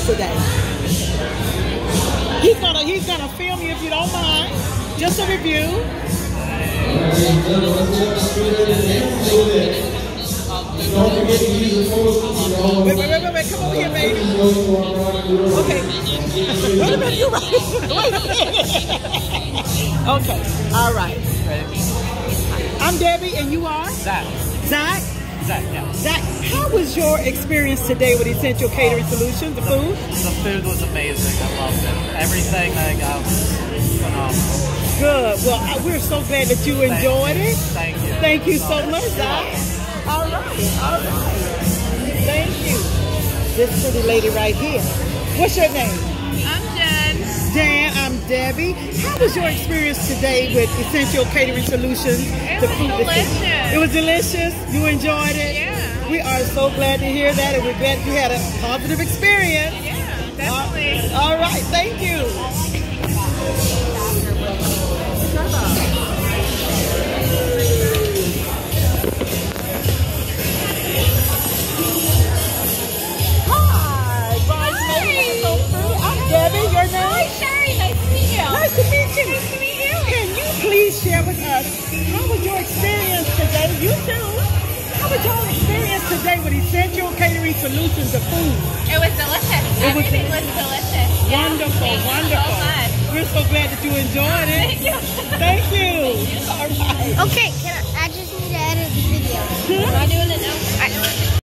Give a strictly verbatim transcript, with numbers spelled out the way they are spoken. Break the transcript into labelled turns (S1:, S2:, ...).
S1: today? He's gonna he's gonna film you if you don't mind. Just a review. Wait, wait, wait, wait, wait. Come over here, baby. Okay. Wait a minute, you're right. Wait a minute. Okay. All right. I'm Debbie, and you are?
S2: Zach.
S1: Zach?
S2: Zach, yeah.
S1: Zach, how was your experience today with Essential Catering Solutions, the food?
S2: The food was amazing. I loved it. Everything that I got was phenomenal.
S1: Good. Well, I- we're so glad that you enjoyed it.
S2: Thank you.
S1: Thank you so much, Zach. All right. All right. Thank you. This pretty lady right here. What's your name?
S3: I'm Jen.
S1: Dan, I'm Debbie. How was your experience today with Essential Catering Solutions?
S3: It was delicious.
S1: It was delicious? You enjoyed it?
S3: Yeah.
S1: We are so glad to hear that, and we're glad you had a positive experience.
S3: Yeah, definitely.
S1: All right, thank you. Hi, bridesmaid. So pretty. I'm Debbie. Your name?
S3: Hi, Sherry. Nice to meet you.
S1: Nice to meet you.
S3: Nice to meet you.
S1: Can you please share with us how was your experience today? You too. How was your experience today with Essential Catering Solutions of food?
S3: It was delicious.
S1: It was-
S3: Everything was delicious. Yeah.
S1: Wonderful,
S3: Thank you
S1: wonderful.
S3: so much.
S1: We're so glad that you enjoyed it.
S3: Thank you.
S1: Thank you. All right.
S4: Okay, can I, I just need to edit the video.
S3: Am I doing it now?
S4: I,